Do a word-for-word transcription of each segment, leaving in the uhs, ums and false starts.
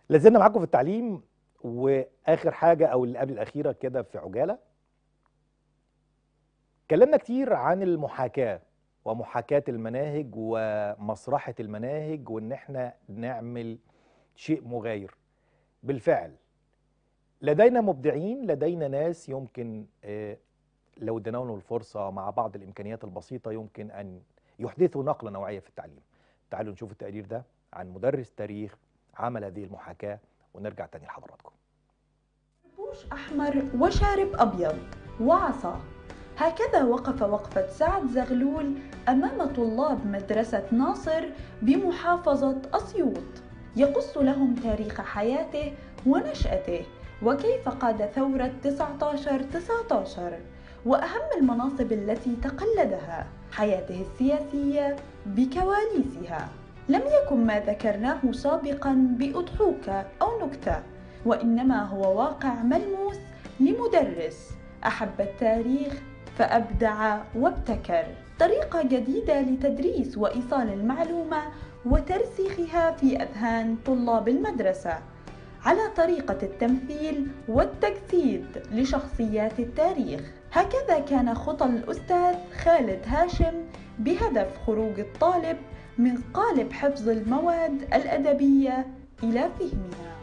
لازلنا معاكم في التعليم، واخر حاجه او اللي قبل الاخيره كده في عجاله. اتكلمنا كتير عن المحاكاه ومحاكاه المناهج ومسرحه المناهج، وان احنا نعمل شيء مغاير. بالفعل لدينا مبدعين، لدينا ناس يمكن آه، لو ادينا لهم الفرصه مع بعض الامكانيات البسيطه يمكن ان يحدثوا نقله نوعيه في التعليم. تعالوا نشوف التقرير ده عن مدرس تاريخ عمل هذه المحاكاه ونرجع تاني لحضراتكم. طربوش أحمر وشارب أبيض وعصا، هكذا وقف وقفة سعد زغلول أمام طلاب مدرسة ناصر بمحافظة أسيوط، يقص لهم تاريخ حياته ونشأته وكيف قاد ثورة تسعة عشر تسعة عشر وأهم المناصب التي تقلدها، حياته السياسية بكواليسها. لم يكن ما ذكرناه سابقا بأضحوكة أو نكتة، وإنما هو واقع ملموس لمدرس أحب التاريخ فأبدع وابتكر طريقة جديدة لتدريس وإيصال المعلومة وترسيخها في أذهان طلاب المدرسة على طريقة التمثيل والتجسيد لشخصيات التاريخ. هكذا كان خطى الأستاذ خالد هاشم بهدف خروج الطالب من قالب حفظ المواد الأدبية إلى فهمها.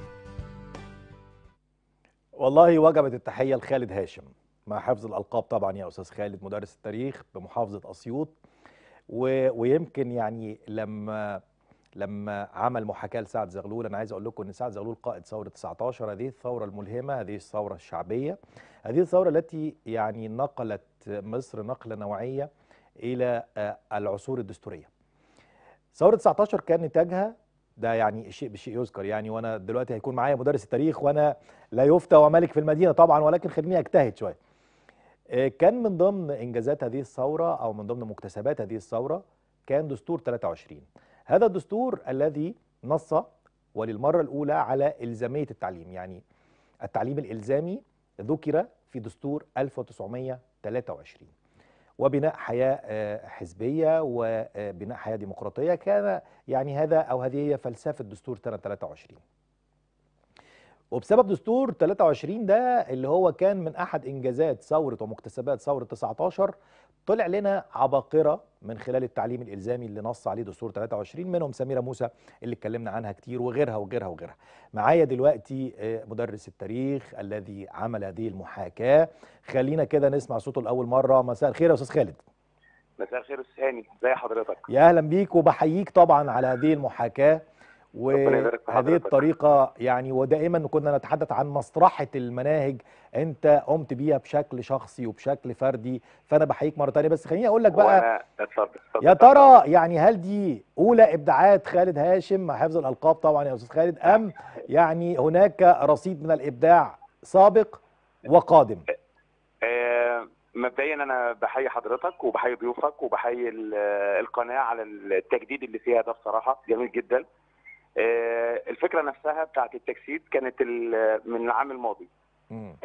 والله وجبت التحية لخالد هاشم مع حفظ الألقاب طبعا يا أستاذ خالد، مدرس التاريخ بمحافظة أسيوط. و... ويمكن يعني لما لما عمل محاكاة لسعد زغلول، أنا عايز أقول لكم إن سعد زغلول قائد ثورة تسعة عشر، هذه الثورة الملهمة، هذه الثورة الشعبية، هذه الثورة التي يعني نقلت مصر نقلة نوعية إلى آه، العصور الدستورية. ثورة تسعة عشر كان نتاجها ده يعني الشيء بالشيء يذكر يعني، وانا دلوقتي هيكون معايا مدرس التاريخ وانا لا يفتى وملك في المدينه طبعا، ولكن خليني اجتهد شويه. آه، كان من ضمن انجازات هذه الثوره او من ضمن مكتسبات هذه الثوره كان دستور ثلاثة وعشرين. هذا الدستور الذي نص وللمره الاولى على الزاميه التعليم، يعني التعليم الالزامي ذكر في دستور ألف وتسعمائة وثلاثة وعشرين، وبناء حياة آه، حزبية وبناء حياة ديمقراطية. كان يعني هذا أو هذه هي فلسفة دستور سنة ثلاثة وعشرين. وبسبب دستور ثلاثة وعشرين ده اللي هو كان من أحد إنجازات ثورة ومكتسبات ثورة تسعة عشر، طلع لنا عباقرة من خلال التعليم الإلزامي اللي نص عليه دستور ثلاثة وعشرين، منهم سميرة موسى اللي اتكلمنا عنها كتير وغيرها وغيرها وغيرها. معايا دلوقتي آه، مدرس التاريخ الذي عمل هذه المحاكاة. خلينا كده نسمع صوته لأول مرة. مساء الخير يا أستاذ خالد. مساء الخير استاذ هاني، ازي حضرتك؟ يا اهلا بيك وبحييك طبعا على هذه المحاكاه ربنا يبارك في وهذه حضرتك. الطريقه يعني. ودائما كنا نتحدث عن مسرحه المناهج، انت قمت بيها بشكل شخصي وبشكل فردي، فانا بحييك مره ثانيه. بس خليني اقول لك بقى، وانا اتفضل اتفضل يا تحت ترى امرك. يعني هل دي اولى ابداعات خالد هاشم مع حفظ الالقاب طبعا يا استاذ خالد، ام يعني هناك رصيد من الابداع سابق وقادم؟ آه، مبدئيا انا بحيي حضرتك وبحيي ضيوفك وبحيي ال- القناه على التجديد اللي فيها ده، بصراحه جميل جدا. آه، الفكره نفسها بتاعت التجسيد كانت ال- من العام الماضي. مم.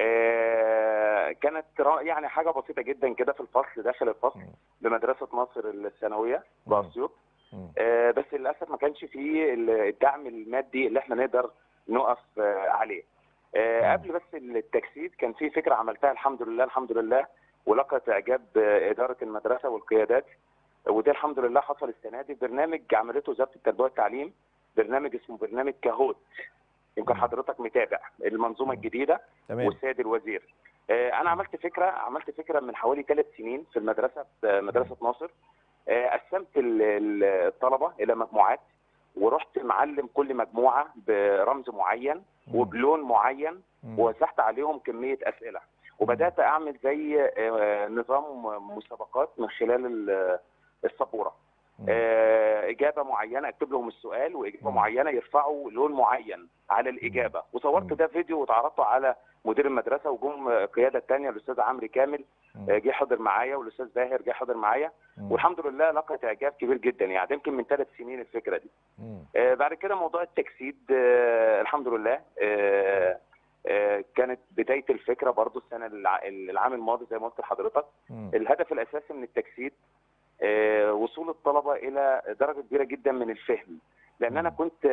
آه، كانت را- يعني حاجه بسيطه جدا كده في الفصل، داخل الفصل مم. بمدرسه ناصر الثانويه مم. باسيوط. مم. آه، بس للاسف ما كانش فيه الدعم المادي اللي احنا نقدر نقف آه، عليه. آه، مم. قبل بس التجسيد كان في فكره عملتها الحمد لله الحمد لله، ولقت اعجاب آه، اداره المدرسه والقيادات، وده الحمد لله حصل السنه دي. برنامج عملته وزاره التربيه والتعليم، برنامج اسمه برنامج كهوت. يمكن مم. حضرتك متابع المنظومه مم. الجديده تمام. والسيد الوزير. آه، انا عملت فكره عملت فكره من حوالي ثلاث سنين في المدرسه، في مدرسه ناصر. آه، قسمت ال- ال- الطلبه الى مجموعات، ورحت معلم كل مجموعه برمز معين مم. وبلون معين، مم. ووزعت عليهم كميه اسئله، وبدات اعمل زي آه، نظام مسابقات من خلال ال- السبوره. مم. آه، اجابه معينه اكتب لهم السؤال، واجابه مم. معينه يرفعوا لون معين على الاجابه، وصورت مم. ده فيديو واتعرضته على مدير المدرسه، وجم القياده الثانيه الاستاذ عمرو كامل مم. آه، جه حضر معايا، والاستاذ باهر جه حضر معايا، مم. والحمد لله لقت اعجاب كبير جدا. يعني يمكن من ثلاث سنين الفكره دي. مم. آه، بعد كده موضوع التجسيد، آه، الحمد لله آه، آه، كانت بدايه الفكره برضو السنه الع- العام الماضي زي ما قلت لحضرتك. مم. الهدف الاساسي من التجسيد آه، وصول الطلبه الى درجه كبيره جدا من الفهم، لان انا مم. كنت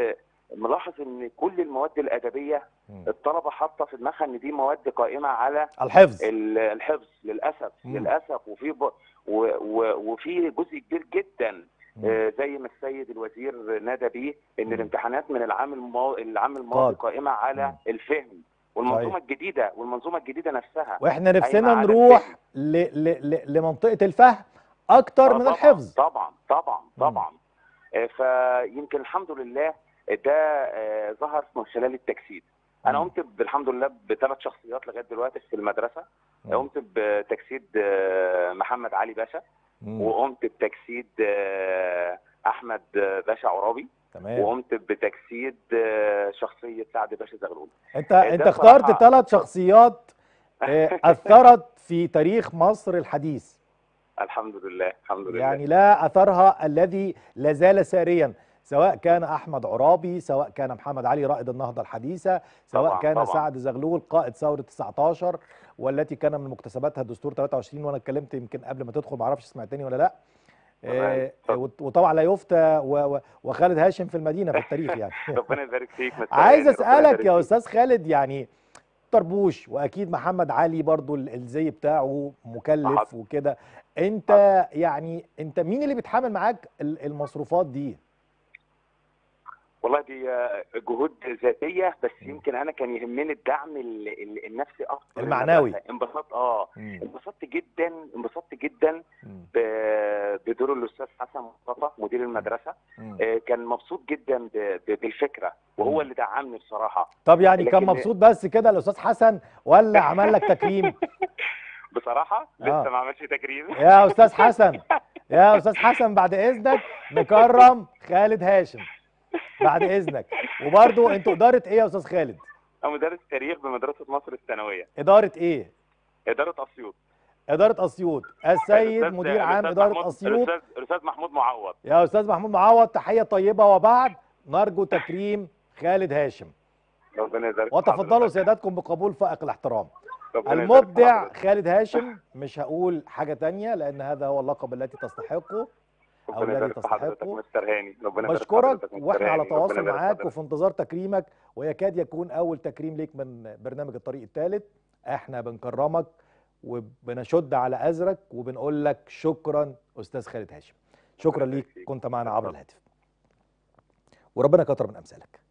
ملاحظ ان كل المواد الادبيه مم. الطلبه حاطه في دماغها ان دي مواد قائمه على الحفظ. ال- الحفظ، للاسف مم. للاسف. وفي ب... و... و... وفي جزء كبير جدا مم. آه، زي ما السيد الوزير نادى بيه ان مم. الامتحانات من العام الماضي العام الماضي قاد. قائمه على مم. الفهم، والمنظومه صحيح. الجديده والمنظومه الجديده نفسها واحنا قايمه نفسنا على نروح الفهم. ل... ل... ل... لمنطقة الفهم اكتر آه من طبعا الحفظ. طبعا طبعا مم. طبعا. آه، فيمكن الحمد لله ده آه، ظهر من خلال التجسيد. انا مم. قمت بالحمد لله بثلاث شخصيات لغايه دلوقتي في المدرسه. مم. قمت بتجسيد آه، محمد علي باشا، مم. وقمت بتجسيد آه، احمد باشا عرابي، تمام. وقمت بتجسيد آه، شخصيه سعد باشا زغلول. انت آه، انت ده اخترت بصراحه ثلاث شخصيات آه، اثرت في تاريخ مصر الحديث، الحمد لله الحمد لله. يعني لا اثرها الذي لا زال ساريا، سواء كان احمد عرابي، سواء كان محمد علي رائد النهضه الحديثه، سواء طبعا كان طبعا سعد زغلول قائد ثوره تسعتاشر والتي كان من مكتسباتها دستور تلاتة وعشرين، وانا اتكلمت يمكن قبل ما تدخل، ما اعرفش سمعتني ولا لا. تمام. آه، اتفضل. وط- وطبعا لا يفتى و- و- وخالد هاشم في المدينه في التاريخ يعني. ربنا يبارك فيك مستر عايز هاني، ربنا اسالك يبارك يا فيك. استاذ خالد، يعني طربوش واكيد محمد علي برضو ال- الزي بتاعه مكلف حاضر وكده، انت حاضر. يعني انت مين اللي بيتحمل معاك ال- المصروفات دي؟ والله دي آه، جهود ذاتيه، بس مم. يمكن انا كان يهمني الدعم ال- ال- النفسي اكتر. المعنوي. المدرسه انبسطت اه مم. انبسطت جدا انبسطت جدا مم. ب- بدور الاستاذ حسن مصطفى مدير المدرسه. مم. آه، كان مبسوط جدا ب- ب- بالفكره، وهو مم. اللي دعمني بصراحه. طب يعني كان لكن مبسوط بس كده الاستاذ حسن ولا عمل لك تكريم؟ بصراحه لسه اه ما عملش تكريم. يا استاذ حسن، يا استاذ حسن بعد اذنك نكرم خالد هاشم بعد اذنك. وبرضو انتوا اداره ايه يا استاذ خالد؟ انا مدرس تاريخ بمدرسه مصر الثانويه، اداره ايه؟ اداره اسيوط. اداره اسيوط. السيد الاستاذ مدير عام الاستاذ اداره محمود اسيوط الاستاذ الاستاذ محمود معوض. يا استاذ محمود معوض، تحيه طيبه، وبعد نرجو تكريم خالد هاشم. ربنا يبارك في وتفضلوا حضرتك. سياداتكم بقبول فائق الاحترام. ربنا يبارك في المبدع حضرتك. خالد هاشم، مش هقول حاجه تانية لان هذا هو اللقب التي تستحقه او ربنا الذي يبارك في حضرتك تستحقه. مستر هاني. ربنا يبارك في بشكرك حضرتك مستر واحنا على هاني. ربنا تواصل يبارك في معاك حضرتك. وفي انتظار تكريمك، ويكاد يكون اول تكريم ليك من برنامج الطريق الثالث. احنا بنكرمك وبنشد على ازرك وبنقول لك شكرا استاذ خالد هاشم. شكرا ربنا ليك، يبارك فيك. كنت معنا عبر الهاتف وربنا كتر من امثالك.